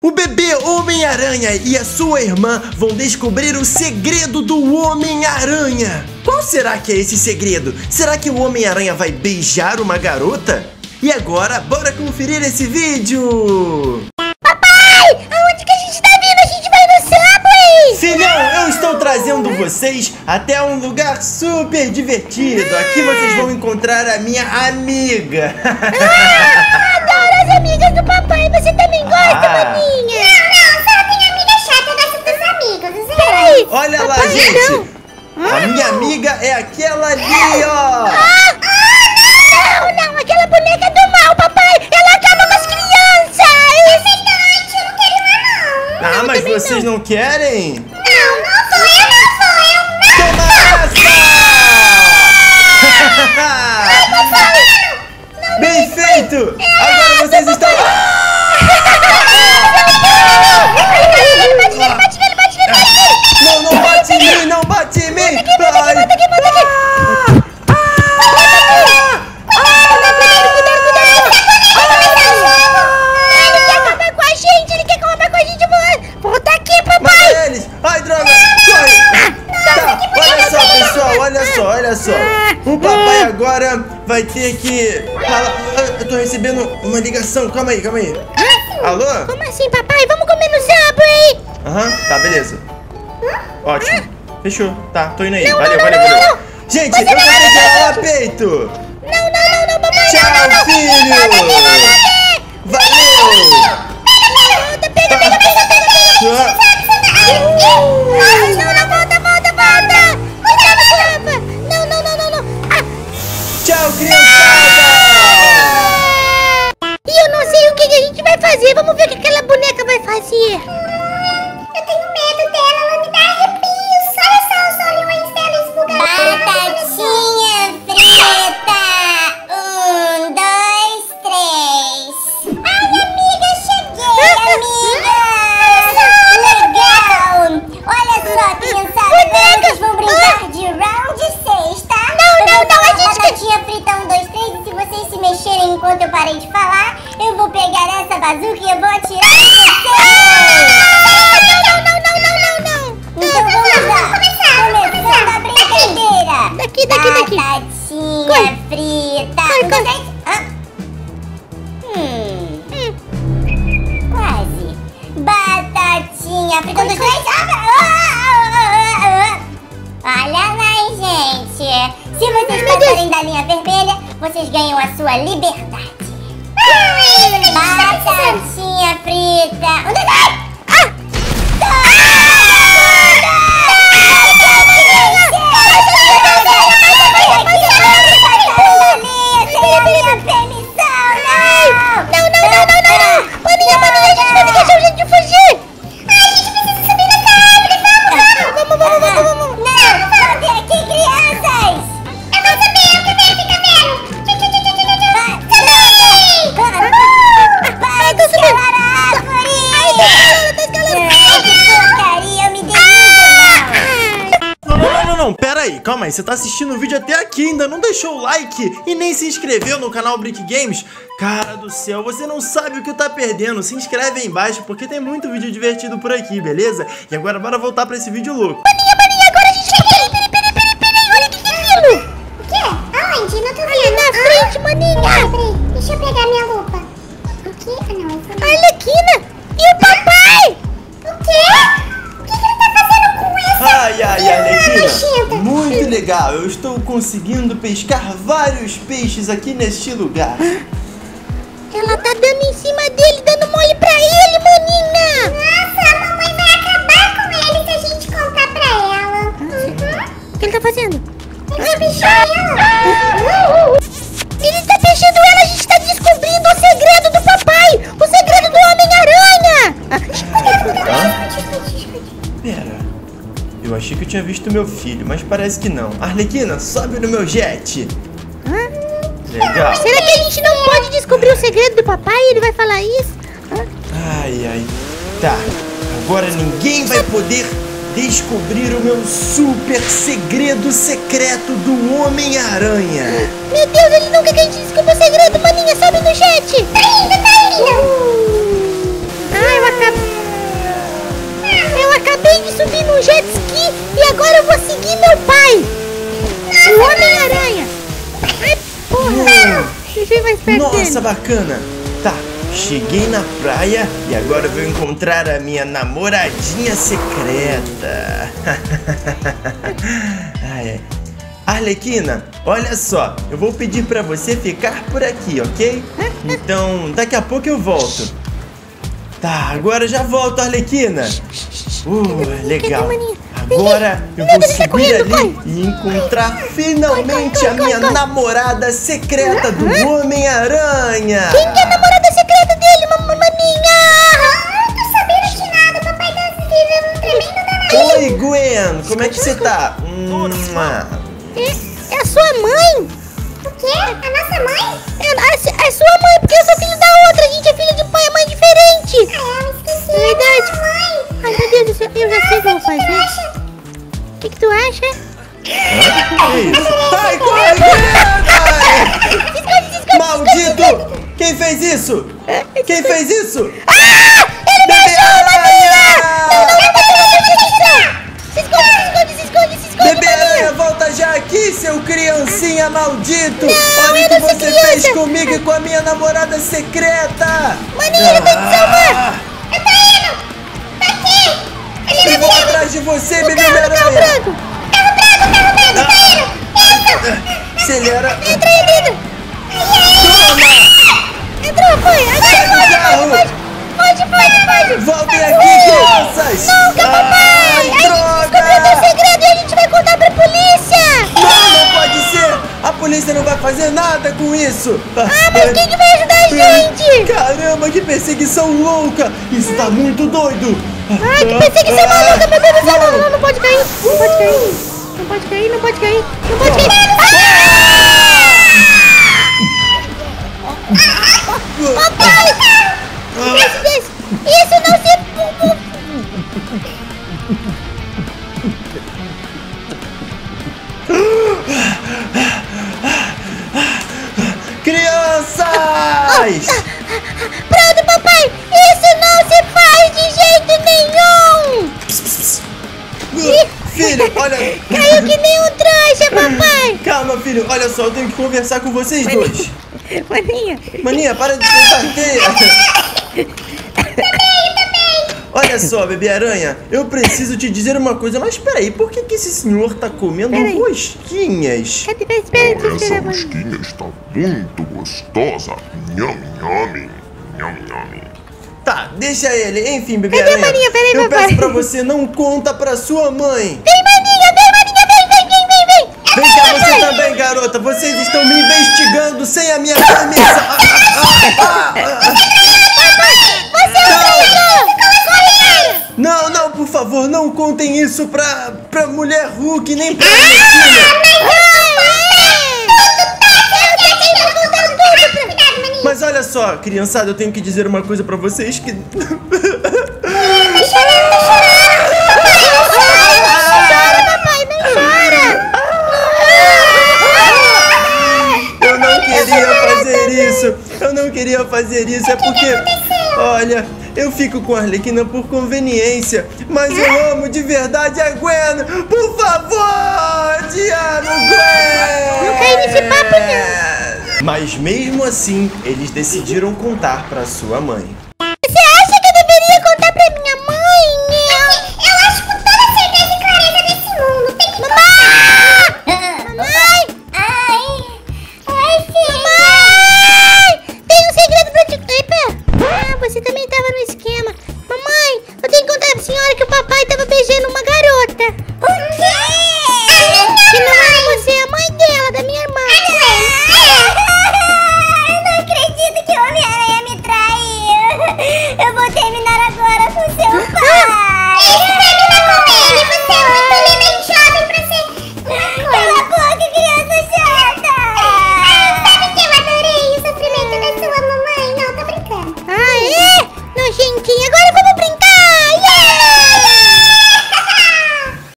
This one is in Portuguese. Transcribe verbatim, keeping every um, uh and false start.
O bebê Homem-Aranha e a sua irmã vão descobrir o segredo do Homem-Aranha. Qual será que é esse segredo? Será que o Homem-Aranha vai beijar uma garota? E agora, bora conferir esse vídeo! Papai, aonde que a gente tá vindo? A gente vai no Subway! Filhão, eu estou trazendo vocês até um lugar super divertido. Aqui vocês vão encontrar a minha amiga. Ah, adoro as amigas do papai. Você também gosta, Ah. maninha? Não, não, só tem amiga chata, eu gosto dos amigos. Peraí. Olha lá, papai, gente. não. A minha amiga é aquela ali, ó. Ah, ah, não, não, aquela boneca do mal, papai. Ela acaba com as crianças. É verdade, eu não quero ir lá, não. Ah, mas também vocês não, querem? Não, não sou eu, não sou eu, não. Toma essa! Bem feito! Agora vocês estão... Bate nele, bate nele, bate nele, bate nele. Não, não bate em mim, não bate em mim! Ai. Bota aqui, bota aqui. Ele quer acabar com a gente, ele quer acabar com a gente. Volta aqui, papai. Mata eles! Ai, droga! Corre! Tá, olha só, pessoal, olha só, olha só. O papai agora vai ter que... falar- Eu tô recebendo uma ligação, calma aí, calma aí. Alô? Como assim, papai? Vamos comer no Subway. Aham, tá, beleza. Ótimo. Fechou. Tá, tô indo aí. Não, Valeu, não, valeu, não, valeu. não, Gente, Você eu não vou vai ter que levar ralar peito. Não, não, não, não, papai. Tchau, não, não, não. filho. Valeu. Volta, pega, pega, pega, pega, pega. Ah, Não, não, volta, volta, volta. Volta, não, não, não, não, não. Ah, Tchau, criançada. e eu não sei o que que a gente vai fazer. Vamos ver o que aquela boneca vai fazer. Eu tenho medo dela, ela me dá arrepios. Olha só os olhões dela esbugalhados. Batatinha frita. Um, dois, três. Ai, amiga, cheguei, amiga. Legal. Olha só, criançada, agora vocês vão brincar de round seis, tá? Não, não, não, a gente... Batatinha frita, um, dois, três. E se vocês se mexerem enquanto eu parei de falar, eu vou pegar essa bazuca e eu vou atirar em vocês. Não, não, não, não, não, não. Então vamos lá. Começando a brincadeira. Daqui, daqui, daqui. Batatinha frita. Um, dois, três. Hã? Hum. Quase. Batatinha frita. Um, dois, três. Ah, ah, ah, ah. Olha lá, gente. Se vocês passarem da linha vermelha, vocês ganham a sua liberdade. Batatinha frita. Um, dois, três. Calma aí, você tá assistindo o vídeo até aqui, ainda não deixou o like e nem se inscreveu no canal Brick Games? Cara do céu, você não sabe o que tá perdendo. Se inscreve aí embaixo porque tem muito vídeo divertido por aqui, beleza? E agora bora voltar pra esse vídeo louco. Maninha, maninha, agora a gente quer... Peraí, peraí, peraí, peraí, peraí, olha o que que é aquilo. O quê? Aonde? Não tô vendo. Ali na frente, maninha. Peraí, peraí, deixa eu pegar minha lupa. O quê? Ah, não, essa não. A Arlequina. E o papai? O quê? O que que ele tá fazendo com essa... Ai, ai, Arlequina, nojenta? muito legal. Eu estou conseguindo pescar vários peixes aqui neste lugar. Ela tá dando em cima dele, dando mole pra ele, maninha. Nossa, a mamãe vai acabar com ele se a gente contar pra ela. Uhum. O que ele tá fazendo? Ele tá pichando ela. Ele tá pichando ela, a gente tá descobrindo o segredo do papai. O segredo do Homem-Aranha. Pera, eu achei que eu tinha visto meu filho, mas parece que não. Arlequina, sobe no meu jet. Hã? Legal. Será que a gente não pode descobrir o segredo do papai e ele vai falar isso? Hã? Ai, ai. Tá, agora ninguém vai poder descobrir o meu super segredo secreto do Homem-Aranha. Meu Deus, ele não quer que a gente descubra o segredo, maninha. Sobe no chat. Tá indo, tá indo. Uh. Ai, eu acabei... Eu acabei de subir num jet ski e agora eu vou seguir meu pai, o Homem-Aranha. Ai, porra. Deixa eu ir mais perto Nossa, dele. bacana. Tá, cheguei na praia e agora eu vou encontrar a minha namoradinha secreta. Ai, ai. Arlequina, olha só, eu vou pedir pra você ficar por aqui, ok? Então, daqui a pouco eu volto. Tá, agora eu já volto, Arlequina. Uh, legal. Agora eu vou subir ali e encontrar finalmente a minha namorada secreta do Homem-Aranha. Quem que é a namorada secreta dele, maninha? Ah, tô sabendo de nada. Papai tá se vivendo um tremendo danado. Oi, Gwen, como é que você tá? Hum, É, é a sua mãe? O quê? A nossa mãe? É a, a sua mãe, porque eu sou filho da outra. A gente é filho de pai e mãe diferente. Ah, eu esqueci. É verdade. Mãe. Ai, meu Deus do céu, eu já sei o que eu vou fazer. O que, que tu acha? que isso? Ai, corre, Gwen! Maldito! Quem fez isso? Quem fez isso? Ah! Ele me achou, maninha! Não, não, não, se esconde, se esconde, se esconde, se esconde, Bebê Aranha, volta já aqui, seu criancinha maldito! Não, Olha eu o que não sou você criança. fez comigo e com a minha namorada secreta! Maninha, ele vai te salvar! Eu tô indo. Tá aqui. Ele Eu vou atrás de você, Bebê Carro, carro Aranha! branco! Carro branco, carro branco. Tá indo. Isso. Acelera! Entra aí dentro! Toma! Entrou, foi! Agora Sai do pode, carro! pode, pode, pode, pode! Voltem aqui, crianças! Nunca, papai! Ai, A gente descobriu droga! teu segredo e a gente vai contar pra polícia! Não, não pode ser! A polícia não vai fazer nada com isso! Ah, mas quem que vai ajudar a gente? Caramba, que perseguição louca! Isso tá muito doido! Ai, que perseguição maluca, meu Deus do céu! Não, não, não pode cair! Não pode cair! Não pode cair, não pode cair! Não pode cair! Papai! Desce, desce! Isso não se... Crianças! Pronto, papai! Isso não se faz de jeito nenhum! Filho, olha... Caiu que nem um trouxa, papai! Calma, filho, olha só, eu tenho que conversar com vocês dois. Maninha! Maninha, para de soltar teia. Olha só, Bebê Aranha, eu preciso te dizer uma coisa, mas peraí, por que, que esse senhor tá comendo Peraí. rosquinhas? Cadê? Espera, espera, Essa espera, mãe. rosquinha está muito gostosa. Nham, nham, nham, nham. Tá, deixa ele. Enfim, Bebê Cadê a Aranha, Maninha? Peraí, eu papai. peço pra você, não conta pra sua mãe. Vem, Maninha, vem, Maninha, vem, vem, vem, vem, vem! Vem cá você também, garota, vocês estão me investigando sem a minha permissão. Ah, ah, ah, ah. Você é um traidor! Corre, cara! Não, não, por favor, não contem isso pra, pra mulher Hulk, nem pra Arlequina. Mas olha só, criançada, eu tenho que dizer uma coisa pra vocês que... Não chora, papai, não chora! Eu não queria fazer isso. Eu não queria fazer isso. É porque, olha, eu fico com a Arlequina por conveniência. Mas eu amo de verdade a Gwen. Por favor, te amo, Gwen. Não cai nesse papo, não. Mas mesmo assim, eles decidiram contar pra sua mãe.